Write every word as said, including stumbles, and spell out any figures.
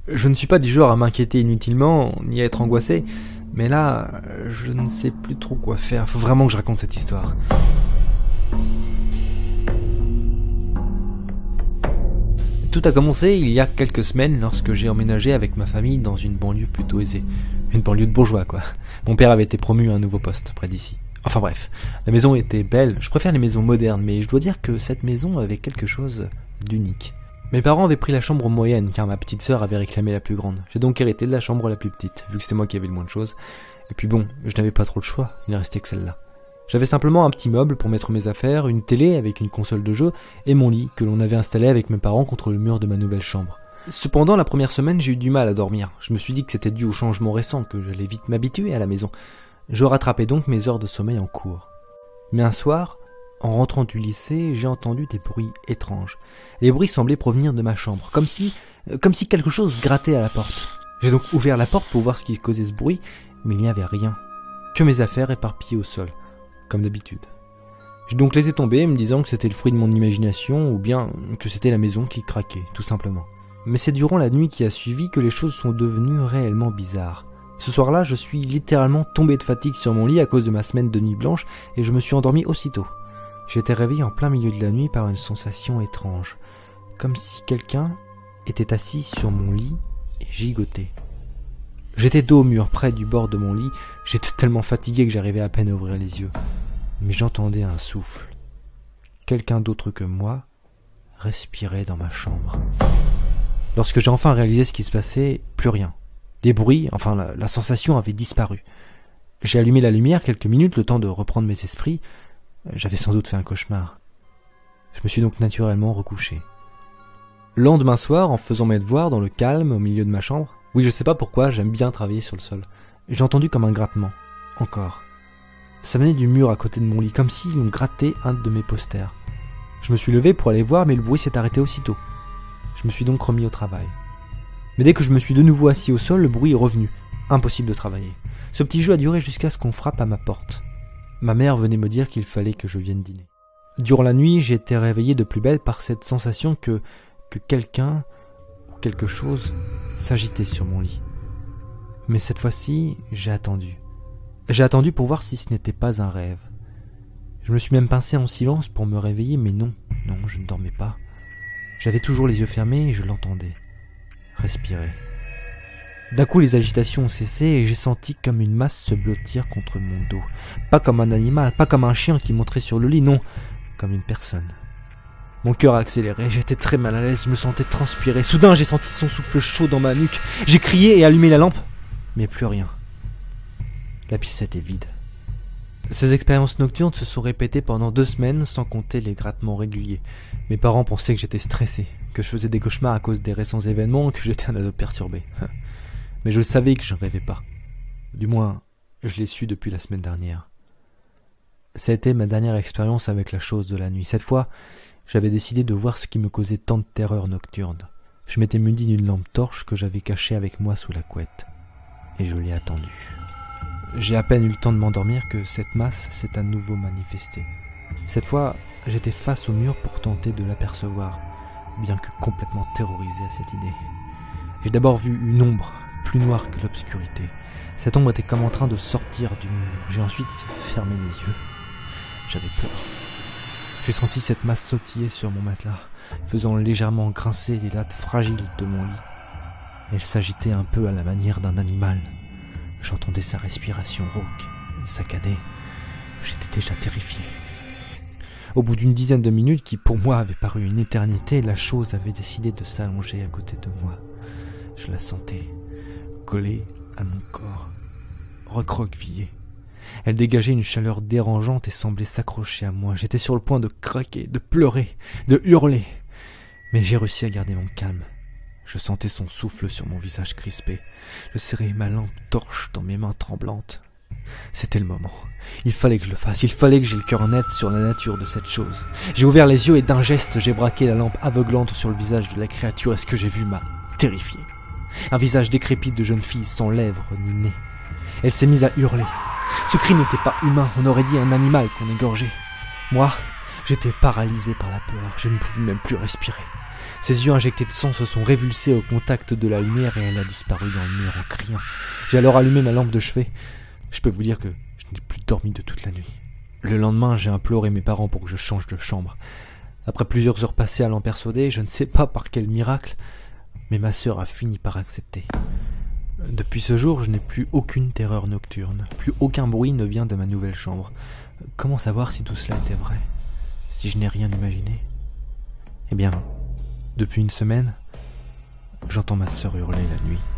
Je ne suis pas du genre à m'inquiéter inutilement, ni à être angoissé, mais là, je ne sais plus trop quoi faire. Faut vraiment que je raconte cette histoire. Tout a commencé il y a quelques semaines lorsque j'ai emménagé avec ma famille dans une banlieue plutôt aisée. Une banlieue de bourgeois, quoi. Mon père avait été promu à un nouveau poste, près d'ici. Enfin bref, la maison était belle, je préfère les maisons modernes, mais je dois dire que cette maison avait quelque chose d'unique. Mes parents avaient pris la chambre moyenne, car ma petite sœur avait réclamé la plus grande. J'ai donc hérité de la chambre la plus petite, vu que c'était moi qui avais le moins de choses. Et puis bon, je n'avais pas trop de choix, il ne restait que celle-là. J'avais simplement un petit meuble pour mettre mes affaires, une télé avec une console de jeu, et mon lit, que l'on avait installé avec mes parents contre le mur de ma nouvelle chambre. Cependant, la première semaine, j'ai eu du mal à dormir. Je me suis dit que c'était dû au changement récent, que j'allais vite m'habituer à la maison. Je rattrapais donc mes heures de sommeil en cours. Mais un soir, en rentrant du lycée, j'ai entendu des bruits étranges. Les bruits semblaient provenir de ma chambre, comme si, comme si quelque chose grattait à la porte. J'ai donc ouvert la porte pour voir ce qui causait ce bruit, mais il n'y avait rien. Que mes affaires éparpillées au sol, comme d'habitude. J'ai donc laissé tomber, me disant que c'était le fruit de mon imagination, ou bien que c'était la maison qui craquait, tout simplement. Mais c'est durant la nuit qui a suivi que les choses sont devenues réellement bizarres. Ce soir-là, je suis littéralement tombé de fatigue sur mon lit à cause de ma semaine de nuit blanche, et je me suis endormi aussitôt. J'ai été réveillé en plein milieu de la nuit par une sensation étrange, comme si quelqu'un était assis sur mon lit et gigotait. J'étais dos au mur, près du bord de mon lit, j'étais tellement fatigué que j'arrivais à peine à ouvrir les yeux. Mais j'entendais un souffle. Quelqu'un d'autre que moi respirait dans ma chambre. Lorsque j'ai enfin réalisé ce qui se passait, plus rien. Les bruits, enfin la, la sensation avait disparu. J'ai allumé la lumière quelques minutes, le temps de reprendre mes esprits. J'avais sans doute fait un cauchemar. Je me suis donc naturellement recouché. Le lendemain soir, en faisant mes devoirs dans le calme au milieu de ma chambre, oui, je sais pas pourquoi, j'aime bien travailler sur le sol, j'ai entendu comme un grattement. Encore. Ça venait du mur à côté de mon lit, comme si on grattait un de mes posters. Je me suis levé pour aller voir, mais le bruit s'est arrêté aussitôt. Je me suis donc remis au travail. Mais dès que je me suis de nouveau assis au sol, le bruit est revenu. Impossible de travailler. Ce petit jeu a duré jusqu'à ce qu'on frappe à ma porte. Ma mère venait me dire qu'il fallait que je vienne dîner. Durant la nuit, j'ai été réveillé de plus belle par cette sensation que, que quelqu'un ou quelque chose s'agitait sur mon lit. Mais cette fois-ci, j'ai attendu. J'ai attendu pour voir si ce n'était pas un rêve. Je me suis même pincé en silence pour me réveiller, mais non, non, je ne dormais pas. J'avais toujours les yeux fermés et je l'entendais respirer. D'un coup, les agitations ont cessé et j'ai senti comme une masse se blottir contre mon dos. Pas comme un animal, pas comme un chien qui monterait sur le lit, non, comme une personne. Mon cœur a accéléré, j'étais très mal à l'aise, je me sentais transpirer. Soudain, j'ai senti son souffle chaud dans ma nuque. J'ai crié et allumé la lampe, mais plus rien. La pièce était vide. Ces expériences nocturnes se sont répétées pendant deux semaines sans compter les grattements réguliers. Mes parents pensaient que j'étais stressé, que je faisais des cauchemars à cause des récents événements, que j'étais un ado perturbé. Mais je savais que je ne rêvais pas. Du moins, je l'ai su depuis la semaine dernière. Ça a été ma dernière expérience avec la chose de la nuit. Cette fois, j'avais décidé de voir ce qui me causait tant de terreur nocturne. Je m'étais muni d'une lampe torche que j'avais cachée avec moi sous la couette. Et je l'ai attendue. J'ai à peine eu le temps de m'endormir que cette masse s'est à nouveau manifestée. Cette fois, j'étais face au mur pour tenter de l'apercevoir, bien que complètement terrorisé à cette idée. J'ai d'abord vu une ombre, plus noire que l'obscurité. Cette ombre était comme en train de sortir du mur. J'ai ensuite fermé les yeux. J'avais peur. J'ai senti cette masse sautiller sur mon matelas, faisant légèrement grincer les lattes fragiles de mon lit. Elle s'agitait un peu à la manière d'un animal. J'entendais sa respiration rauque, saccadée. J'étais déjà terrifié. Au bout d'une dizaine de minutes, qui pour moi avait paru une éternité, la chose avait décidé de s'allonger à côté de moi. Je la sentais, collée à mon corps, recroquevillée. Elle dégageait une chaleur dérangeante et semblait s'accrocher à moi. J'étais sur le point de craquer, de pleurer, de hurler. Mais j'ai réussi à garder mon calme. Je sentais son souffle sur mon visage crispé. Je serrais ma lampe torche dans mes mains tremblantes. C'était le moment. Il fallait que je le fasse. Il fallait que j'aie le cœur net sur la nature de cette chose. J'ai ouvert les yeux et d'un geste, j'ai braqué la lampe aveuglante sur le visage de la créature et ce que j'ai vu m'a terrifié. Un visage décrépit de jeune fille sans lèvres ni nez. Elle s'est mise à hurler. Ce cri n'était pas humain, on aurait dit un animal qu'on égorgeait. Moi, j'étais paralysé par la peur, je ne pouvais même plus respirer. Ses yeux injectés de sang se sont révulsés au contact de la lumière et elle a disparu dans le mur en criant. J'ai alors allumé ma lampe de chevet. Je peux vous dire que je n'ai plus dormi de toute la nuit. Le lendemain, j'ai imploré mes parents pour que je change de chambre. Après plusieurs heures passées à lampe sodée, je ne sais pas par quel miracle, mais ma sœur a fini par accepter. Depuis ce jour, je n'ai plus aucune terreur nocturne. Plus aucun bruit ne vient de ma nouvelle chambre. Comment savoir si tout cela était vrai? Si je n'ai rien imaginé? Eh bien, depuis une semaine, j'entends ma sœur hurler la nuit.